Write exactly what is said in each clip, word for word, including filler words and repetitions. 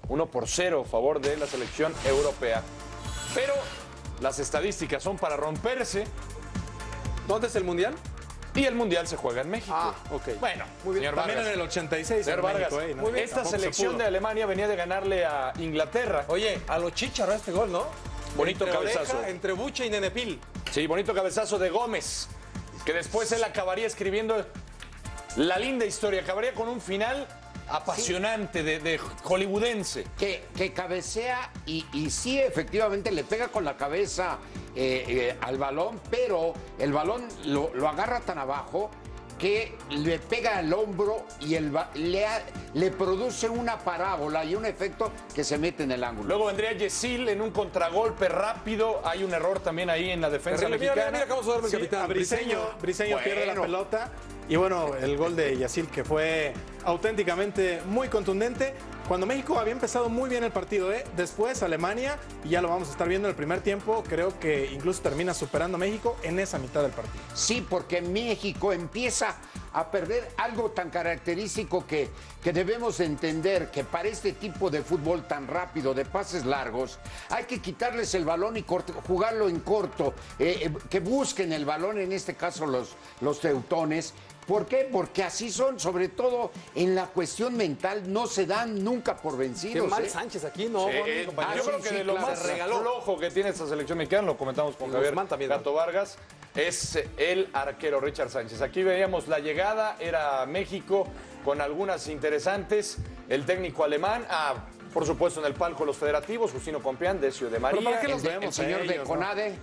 uno por cero a favor de la selección europea. Pero las estadísticas son para romperse. ¿Dónde es el Mundial? Y el Mundial se juega en México. Ah, ok. Bueno, muy bien. señor También Vargas. en el ochenta y seis. Señor en Vargas, México, ¿eh? ¿no? muy bien. Esta Tampoco se selección pudo. de Alemania venía de ganarle a Inglaterra. Oye, a los Chícharos este gol, ¿no? Bonito entre cabezazo. Oreja, entre Buche y Nenepil. Sí, bonito cabezazo de Gómez, que después él acabaría escribiendo la linda historia. Acabaría con un final apasionante, sí. de, de hollywoodense. Que, que cabecea y, y sí, efectivamente, le pega con la cabeza eh, eh, al balón, pero el balón lo, lo agarra tan abajo que le pega al hombro y el, le, le produce una parábola y un efecto que se mete en el ángulo. Luego vendría Yesil en un contragolpe rápido. Hay un error también ahí en la defensa Terrible. mexicana. Mira, mira, mira cómo se duerme Sí, el capitán. a Briseño, Briseño Bueno. pierde la pelota. Y bueno, el gol de Yacil que fue auténticamente muy contundente. Cuando México había empezado muy bien el partido, ¿eh? Después Alemania, y ya lo vamos a estar viendo en el primer tiempo, creo que incluso termina superando a México en esa mitad del partido. Sí, porque México empieza a perder algo tan característico que, que debemos entender, que para este tipo de fútbol tan rápido, de pases largos, hay que quitarles el balón y corto, jugarlo en corto, eh, eh, que busquen el balón, en este caso los, los teutones. ¿Por qué? Porque así son, sobre todo en la cuestión mental, no se dan nunca por vencidos. Qué mal ¿eh? Sánchez aquí, ¿no? Sí, Boni, compañero? yo Ah, creo sí, que sí, de lo claro. más Se regaló. flojo que tiene esta selección mexicana, lo comentamos con Y Javier Guzmán también, ¿no? Gato Vargas, es el arquero Richard Sánchez. Aquí veíamos la llegada, era México con algunas interesantes, el técnico alemán, ah, por supuesto en el palco los federativos, Justino Compián, Decio de María. ¿Pero para qué El, los de- vemos el señor a de ellos, no? Conade,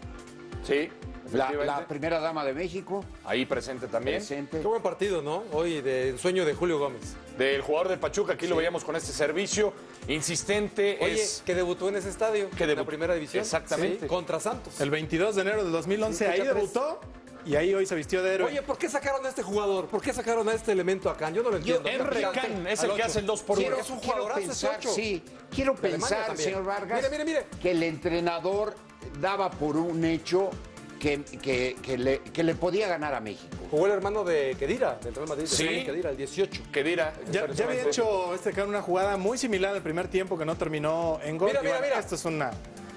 Sí, la, efectivamente. la primera dama de México, Ahí presente también. presente. Qué buen partido, ¿no? Hoy de sueño de Julio Gómez. Del jugador del Pachuca, aquí lo veíamos con este servicio insistente. Oye, es que debutó en ese estadio, Que en la debutó. primera división. Exactamente. Sí, contra Santos. El veintidós de enero del dos mil once, Sí, ahí fecha tres. debutó y ahí hoy se vistió de héroe. Oye, ¿por qué sacaron a este jugador? ¿Por qué sacaron a este elemento acá? Yo no lo entiendo. Henry Capitán, Can es al el que ocho. hace el dos por uno. Quiero, Es un quiero jugadorazo ese pensar, ocho. sí, quiero De Alemania pensar, también. señor Vargas, Mire, mire, mire. que el entrenador daba por un hecho que, que, que le, que le podía ganar a México. Jugó el hermano de Kedira, del Real Madrid. de Sí. Fernando Kedira, el dieciocho. Que dirá. Ya, ya había hecho este Can una jugada muy similar al primer tiempo que no terminó en gol. Mira, Y mira, bueno, mira. Esto es una,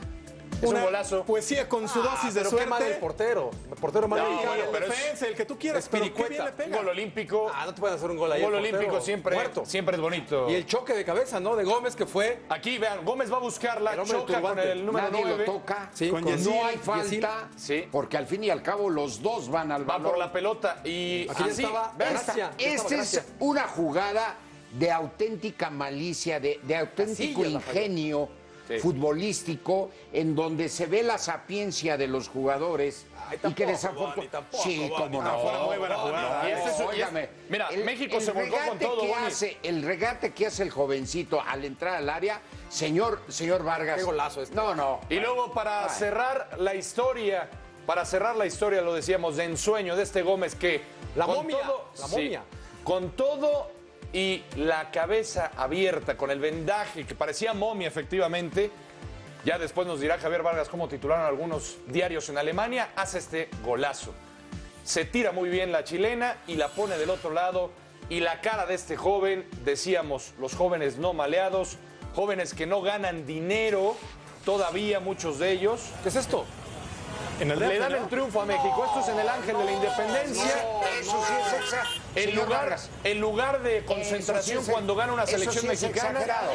Es un una golazo. poesía con su dosis de pero suerte. qué mal el portero. El portero mal No, ubicado. bueno, el pero es- defensa, el que tú quieras, es pero qué Piricueta. bien le Un pega. gol olímpico. Ah, no te pueden hacer un gol ahí. Un gol el portero olímpico siempre, muerto. siempre es bonito. Y el choque de cabeza, ¿no? De Gómez, que fue. Aquí, vean, Gómez va a buscarla, El hombre del choca con turbante. el número Nadie nueve. lo toca, Sí, con con Yesil, no hay Yesil. falta, Sí. porque al fin y al cabo los dos van al Va balón. por la pelota y Aquí ya así, estaba. vean, Gracia. Esta, ya estaba esta es Gracia. una jugada de auténtica malicia, de, de auténtico Casillas la falló. ingenio Sí. futbolístico, en donde se ve la sapiencia de los jugadores. Ay, y que tampoco, desafortun- Boni, tampoco, Sí, Boni, cómo no. Ah, fue una muy buena jugada. Y este es un- y es- Óigame, mira, México se volcó con regate todo, que Boni. hace, el regate que hace el jovencito al entrar al área, señor, señor Vargas. Qué golazo este. No, no. Y luego para Ay. cerrar la historia, para cerrar la historia, lo decíamos, de ensueño de este Gómez que... La con momia, todo- la sí, momia. con todo y la cabeza abierta, con el vendaje, que parecía momia efectivamente, ya después nos dirá Javier Vargas cómo titularon algunos diarios en Alemania, hace este golazo. Se tira muy bien la chilena y la pone del otro lado. Y la cara de este joven, decíamos, los jóvenes no maleados, jóvenes que no ganan dinero, todavía muchos de ellos. ¿Qué es esto? En el Le D F, dan ¿no? el triunfo a México. Esto es en el Ángel de la Independencia. Eso sí es exa- En señor lugar, Vargas. en lugar de concentración Eso sí es- cuando gana una eso selección sí es mexicana. exagerado.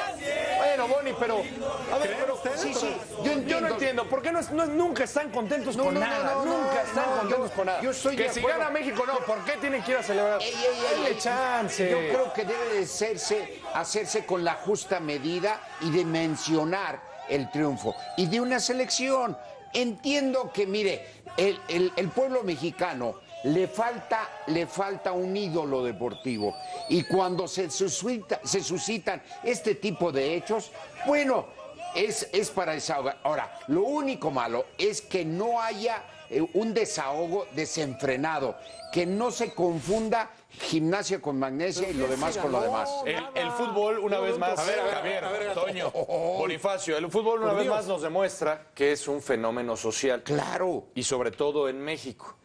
Bueno, Boni, pero. A ver, ¿Creen pero. ustedes? Sí, sí. Yo, yo no entiendo, ¿por qué no, es- no- nunca están contentos No, con no, no, nada? no, no, nunca están no, contentos yo- con nada. yo estoy que de si acuerdo. gana México, no, ¿por qué tienen que ir a celebrar? Ey, ey, ey, Denle ey. chance. Yo creo que debe de hacerse, hacerse con la justa medida y de mencionar el triunfo. Y de una selección. Entiendo que, mire, el, el- el pueblo mexicano le falta, le falta un ídolo deportivo. Y cuando se, suscita- se suscitan este tipo de hechos, bueno, es, es para desahogar. Ahora, lo único malo es que no haya eh, un desahogo desenfrenado, que no se confunda gimnasia con magnesia y lo demás con lo demás. El, el fútbol, una vez más, A ver, a ver, Javier, a ver, Gato. Toño, Bonifacio, el fútbol una Por vez Dios. más nos demuestra que es un fenómeno social. Claro. Y sobre todo en México.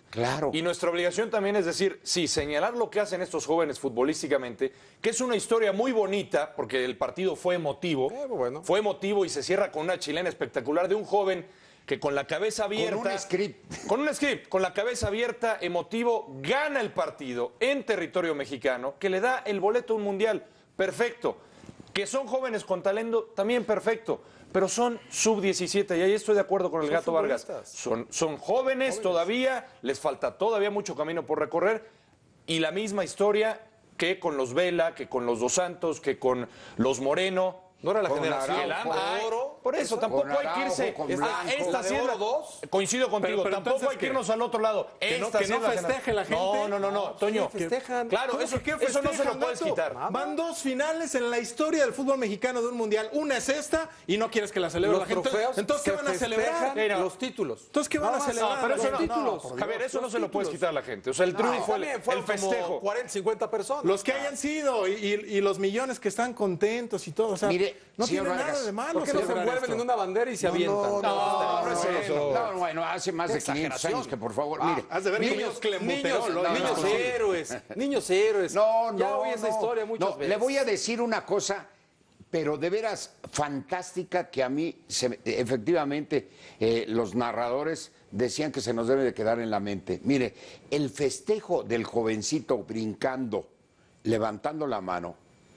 Claro. Y nuestra obligación también es decir, sí, señalar lo que hacen estos jóvenes futbolísticamente, que es una historia muy bonita, porque el partido fue emotivo, Eh, bueno. fue emotivo y se cierra con una chilena espectacular de un joven que con la cabeza abierta... Con un script. Con un script, con la cabeza abierta, emotivo, gana el partido en territorio mexicano, que le da el boleto a un mundial. Perfecto. Que son jóvenes con talento, también perfecto. Pero son sub diecisiete y ahí estoy de acuerdo con el Son Gato Vargas. futbolistas. Son, son jóvenes, jóvenes todavía, les falta todavía mucho camino por recorrer y la misma historia que con los Vela, que con los Dos Santos, que con los Moreno. No era la Con generación Araujo, de oro. Por eso, tampoco Con hay que Araujo, irse. con a Blanco. esta ¿De sí es la- oro dos? Coincido contigo, Pero- pero tampoco entonces, hay que ¿qué? irnos al otro lado. Que no- Esta que sí no es la festeje generación. la gente. No, no, no, no, Toño. sí, festejan. Claro, ¿Cómo eso, que qué eso no se lo festejan, puedes Gato? quitar. Van dos finales en la historia del fútbol mexicano de un mundial. Una es esta y no quieres que la celebre Los la gente. trofeos Entonces, ¿qué se van a celebrar? festejan Mira. los títulos. Entonces, ¿qué van Nada a más. celebrar? No, pero eso Los no, títulos. no, Javier, eso no Los se lo puedes títulos. quitar a la gente. O sea, el triunfo, el, También el fueron como festejo. cuarenta, cincuenta personas. Los que hayan sido y, y- y los millones que están contentos y todo. O sea, Mire, no señor tiene Vargas, nada de malo. ¿Por qué no se celebrar envuelven esto. en una bandera y se avientan? no, No, no es bueno, eso. no, bueno, hace más de quinientos Exageración. años que por favor, Ah, mire. has de ver Niños, niños niños, clenbuterol, ¿no? niños No, no. héroes, niños héroes. No, no, Ya oí no. esa historia muchas No, veces. le voy a decir una cosa, pero de veras fantástica que a mí, se- efectivamente, eh, los narradores decían que se nos debe de quedar en la mente. Mire, el festejo del jovencito brincando, levantando la mano,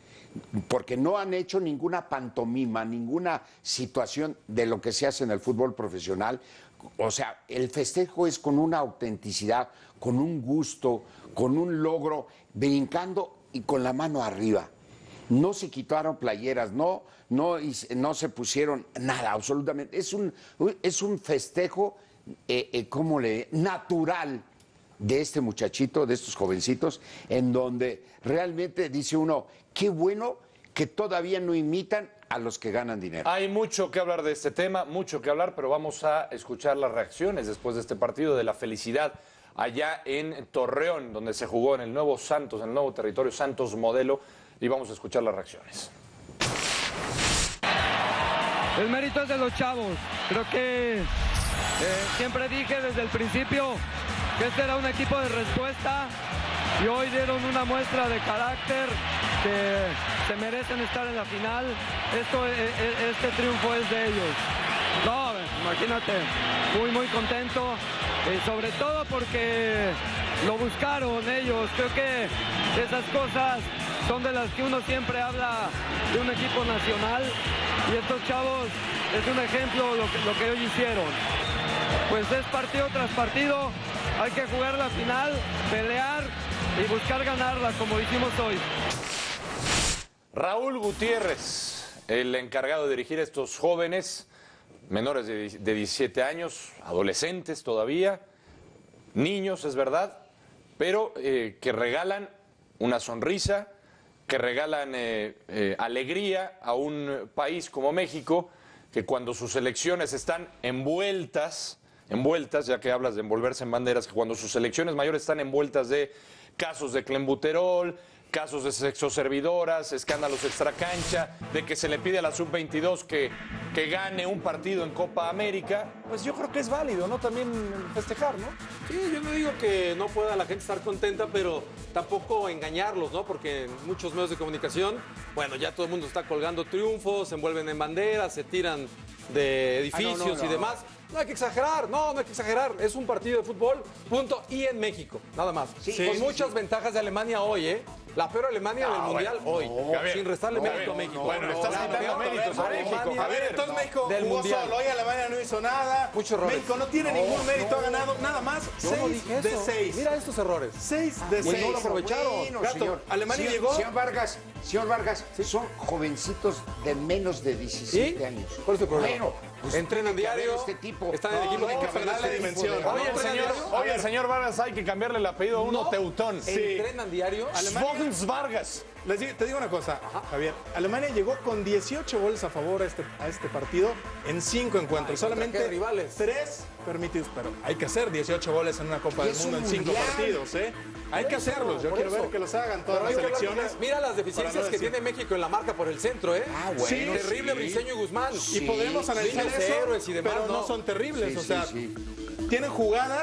porque no han hecho ninguna pantomima, ninguna situación de lo que se hace en el fútbol profesional. O sea, el festejo es con una autenticidad, con un gusto, con un logro, brincando y con la mano arriba. No se quitaron playeras, no, no, hice- no se pusieron nada, absolutamente. Es un, es un festejo, eh, eh, ¿cómo le? Natural de este muchachito, de estos jovencitos, en donde realmente dice uno, qué bueno que todavía no imitan a los que ganan dinero. Hay mucho que hablar de este tema, mucho que hablar, pero vamos a escuchar las reacciones después de este partido de la felicidad allá en Torreón, donde se jugó en el nuevo Santos, en el nuevo territorio Santos Modelo, y vamos a escuchar las reacciones. El mérito es de los chavos. Creo que eh, siempre dije desde el principio que este era un equipo de respuesta y hoy dieron una muestra de carácter que se merecen estar en la final. Esto, eh, eh, este triunfo es de ellos. No, imagínate, muy muy contento, eh, sobre todo porque lo buscaron ellos. Creo que esas cosas son de las que uno siempre habla de un equipo nacional y estos chavos es un ejemplo lo que, lo que hoy hicieron. Pues es partido tras partido, hay que jugar la final, pelear y buscar ganarla como hicimos hoy. Raúl Gutiérrez, el encargado de dirigir a estos jóvenes, menores de de diecisiete años, adolescentes todavía, niños, es verdad, pero eh, que regalan una sonrisa, que regalan eh, eh, alegría a un país como México, que cuando sus elecciones están envueltas, envueltas, ya que hablas de envolverse en banderas, que cuando sus elecciones mayores están envueltas de casos de clenbuterol, casos de sexoservidoras, escándalos extracancha, de que se le pide a la sub veintidós que, que gane un partido en Copa América, pues yo creo que es válido, ¿no? También festejar, ¿no? Sí, yo no digo que no pueda la gente estar contenta, pero tampoco engañarlos, ¿no? Porque en muchos medios de comunicación, bueno, ya todo el mundo está colgando triunfos, se envuelven en banderas, se tiran de edificios Ah, no, no, no. y demás. No hay que exagerar, no, no hay que exagerar. Es un partido de fútbol, punto. Y en México, nada más. Sí, Con sí, muchas sí. ventajas de Alemania hoy, ¿eh? La peor Alemania del Mundial hoy. Javier, sin restarle no, mérito a no, México. bueno, estás La quitando peor méritos a Alemania México. A ver, entonces México del jugó Mundial. solo, hoy Alemania no hizo nada. Muchos errores. México no tiene ningún mérito, ha ganado nada más Yo no seis dije de eso. seis. Mira estos errores. seis de Pues seis. no lo aprovecharon. Bueno, Gato, señor. Alemania Señor- llegó- Señor Vargas, señor Vargas, son jovencitos de menos de diecisiete ¿Sí? años. ¿Cuál es tu problema? Bueno, pues Entrenan tiene que haber diario, este tipo. están en No, equipos no, profesionales. pero dale dimensión. Oye, Oye, el ¿entrenan señor, diario? oye, el señor Vargas, hay que cambiarle el apellido a uno No. Teutón. Sí. Entrenan diario. Svogns Vargas. Les digo- te digo una cosa, Javier. Alemania llegó con dieciocho goles a favor a este, a este partido en cinco encuentros. Ay, ¿contra Solamente qué rivales? tres permitidos, pero hay que hacer dieciocho goles en una Copa Y del es Mundo un en cinco mundial. partidos, ¿eh? Hay que Por eso, hacerlos. Yo por quiero eso. ver que los hagan todas Pero hay las que hablar selecciones. con- Mira las deficiencias para no que decir- tiene México en la marca por el centro, ¿eh? Ah, bueno, Sí, Terrible sí. Briseño y Guzmán. Y podemos analizar Niños eso, héroes y demás, pero no, no. son terribles. Sí, o sí, sea, sí. tienen jugadas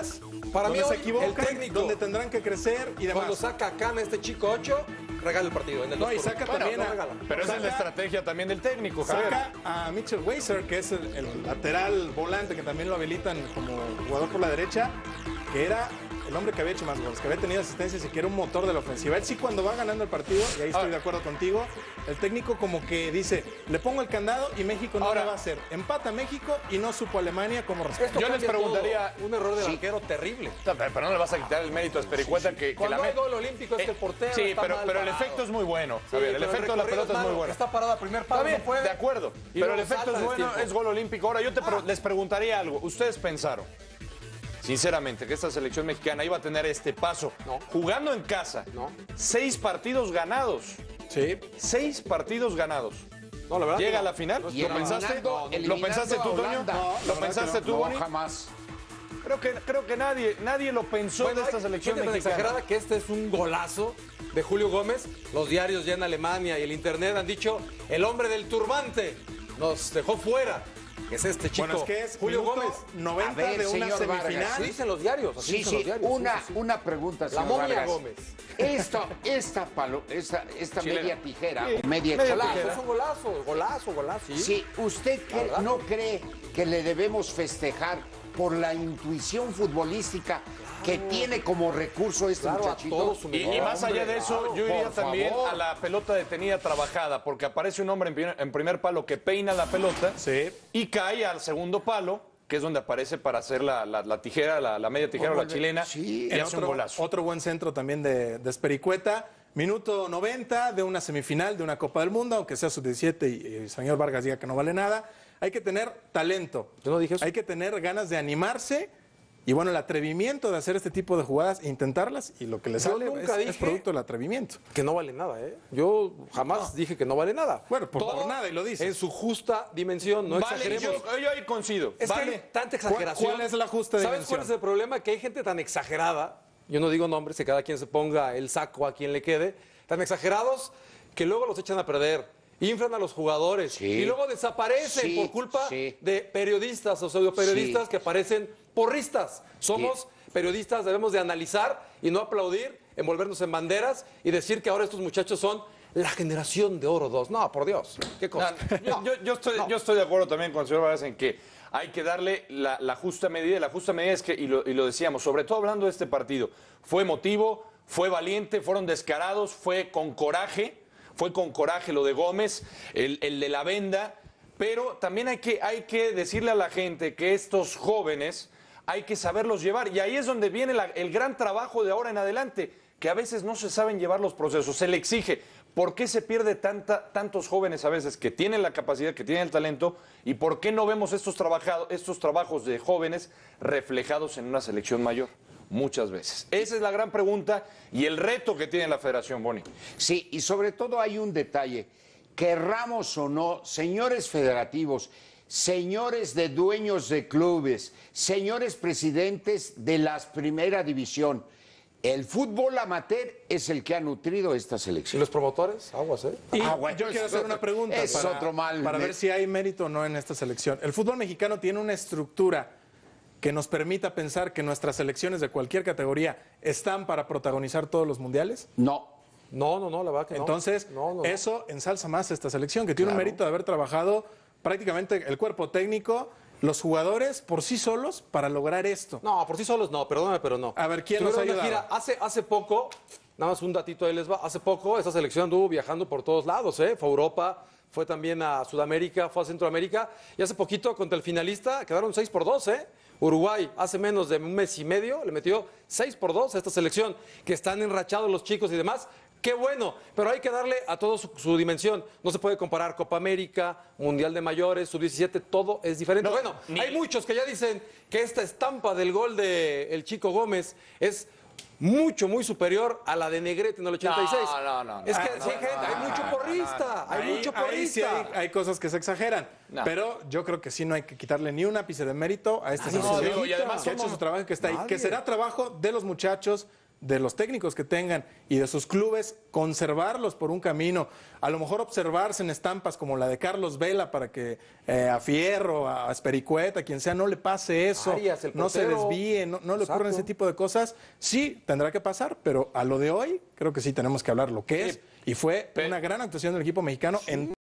Para mí donde se hoy, equivocan, el técnico, donde tendrán que crecer y demás. cuando saca a Cana este chico ocho, regala el partido. En el No, dos y por saca uno. también no a- regala. Pero esa es la Saca- estrategia también del técnico, Javier. Saca a Mitchell Weiser, que es el, el lateral volante, que también lo habilitan como jugador por la derecha, que era el hombre que había hecho más goles, que había tenido asistencias y que era un motor de la ofensiva. Él sí, cuando va ganando el partido, y ahí estoy Ahora- de acuerdo contigo, el técnico como que dice, le pongo el candado y México no Ahora- le va a hacer. Empata México y no supo Alemania cómo responder. Esto Yo les cambia preguntaría- todo. Un error del arquero terrible. Pero no le vas a quitar el mérito a Espericueta que, que Cuando la hay met- gol olímpico es que el Eh, portero Sí, está pero, mal pero el parado. efecto es muy bueno. Sí, A ver, el pero efecto de la recorrido pelota es muy malo, bueno. Está parado a primer Está palo, bien, no puede. de acuerdo. Y Pero luego el efecto salta es de bueno, tiempo. es gol olímpico. Ahora, yo te pre- les preguntaría algo. ¿Ustedes pensaron, sinceramente, que esta selección mexicana iba a tener este paso No. jugando en casa? No. Seis partidos ganados. Sí. Seis partidos ganados. No, la verdad. ¿Llega que a no. la final? Y ¿Lo pensaste? eliminando- ¿Lo eliminando pensaste a tú, Toño? Holanda. No, la ¿Lo verdad pensaste que tú, No, Boni? jamás. Creo que, creo que nadie, nadie lo pensó Bueno, de esta hay selección gente tan mexicana. exagerada que este es un golazo de Julio Gómez. Los diarios ya en Alemania y el internet han dicho el hombre del turbante nos dejó fuera. Que es este chico. Bueno, es que es Julio minuto Gómez. noventa A ver, de una señor Vargas, semifinal. Así dicen los diarios. Así Sí, dicen sí, los diarios. una, sí, sí, sí. una pregunta, señor momia Vargas. Gómez. Esto, esta, palo, esta, esta Chilena. media tijera, Sí, media media tijera. Golazo, es un golazo, golazo, golazo. Sí. Sí, ¿usted cree- verdad. no cree que le debemos festejar por la intuición futbolística que tiene como recurso este Claro, a muchachito? todos su Y, y más allá de eso, claro, yo iría por también favor. a la pelota detenida trabajada, porque aparece un hombre en primer, en primer palo que peina la pelota Sí. y cae al segundo palo, que es donde aparece para hacer la, la- la tijera, la, la media tijera o la chilena, Sí. y En hace un otro, golazo. otro buen centro también de, de Espericueta. Minuto noventa de una semifinal de una Copa del Mundo, aunque sea sub diecisiete y, y el señor Vargas diga que no vale nada. Hay que tener talento. Yo no dije eso. Hay que tener ganas de animarse y, bueno, el atrevimiento de hacer este tipo de jugadas, intentarlas, y lo que le Yo sale nunca es, es dije- producto del atrevimiento. Que no vale nada, ¿eh? Yo jamás dije que no vale nada. Bueno, pues Todo por nada, y lo dices. En su justa dimensión, no Vale, exageremos. yo, yo ahí coincido. Es vale. que hay tanta exageración. ¿Cuál- cuál es la justa ¿Sabes dimensión? cuál es el problema? Que hay gente tan exagerada, yo no digo nombres, que cada quien se ponga el saco a quien le quede, tan exagerados que luego los echan a perder. Inflan a los jugadores Sí. y luego desaparecen Sí, por culpa sí. de periodistas o pseudoperiodistas Sí. que parecen porristas. Somos periodistas, debemos de analizar y no aplaudir, envolvernos en banderas y decir que ahora estos muchachos son la generación de oro dos. No, por Dios, qué cosa. No, yo, yo estoy, yo estoy de acuerdo también con el señor Vargas en que hay que darle la, la justa medida. Y la justa medida es que, y lo, y lo decíamos, sobre todo hablando de este partido, fue emotivo, fue valiente, fueron descarados, fue con coraje, fue con coraje lo de Gómez, el, el de la venda, pero también hay que, hay que decirle a la gente que estos jóvenes hay que saberlos llevar. Y ahí es donde viene la- el gran trabajo de ahora en adelante, que a veces no se saben llevar los procesos, se le exige. ¿Por qué se pierde tanta, tantos jóvenes a veces que tienen la capacidad, que tienen el talento? ¿Y por qué no vemos estos, trabajado- estos trabajos de jóvenes reflejados en una selección mayor? Muchas veces. Esa es la gran pregunta y el reto que tiene la Federación, Boni. Sí, y sobre todo hay un detalle. Querramos o no, señores federativos, señores de dueños de clubes, señores presidentes de la primera división, el fútbol amateur es el que ha nutrido esta ¿Y selección. los promotores? Aguas, ¿eh? Y Ah, bueno, yo es quiero hacer otro- una pregunta es para, otro mal. para ver si hay mérito o no en esta selección. El fútbol mexicano tiene una estructura que nos permita pensar que nuestras selecciones de cualquier categoría están para protagonizar todos los mundiales. No, No, no, no, la verdad que no. Entonces, No, no, no. eso ensalza más a esta selección, que tiene un Claro. mérito de haber trabajado prácticamente el cuerpo técnico, los jugadores por sí solos para lograr esto. No, por sí solos no, perdóname, pero no. A ver, ¿quién nos Tuvieron una ayudaba? gira hace, hace poco, nada más un datito ahí les va, hace poco esa selección anduvo viajando por todos lados, ¿eh? Fue a Europa, fue también a Sudamérica, fue a Centroamérica, y hace poquito contra el finalista quedaron seis por dos, ¿eh? Uruguay hace menos de un mes y medio le metió seis por dos a esta selección, que están enrachados los chicos y demás. Qué bueno, pero hay que darle a todo su, su dimensión. No se puede comparar Copa América, Mundial de Mayores, sub diecisiete, todo es diferente. No, bueno, ni- hay muchos que ya dicen que esta estampa del gol de el Chico Gómez es mucho, muy superior a la de Negrete en el ochenta y seis. No, no, no, Es no, que no, sí, hay gente, hay mucho porrista, hay Ahí- mucho ahí sí porrista. hay, hay cosas que se exageran, No. pero yo creo que sí no hay que quitarle ni un ápice de mérito a esta Nadie selección se digo, y además que ha hecho somos- su trabajo que está ahí, Nadie. que será trabajo de los muchachos, de los técnicos que tengan y de sus clubes, conservarlos por un camino, a lo mejor observarse en estampas como la de Carlos Vela para que eh, a Fierro, a Espericueta, a quien sea, no le pase eso, Arias, el no se portero. desvíe, no, no le ocurran Exacto. ese tipo de cosas. Sí, tendrá que pasar, pero a lo de hoy creo que sí tenemos que hablar lo que es, y fue Pe- una gran actuación del equipo mexicano en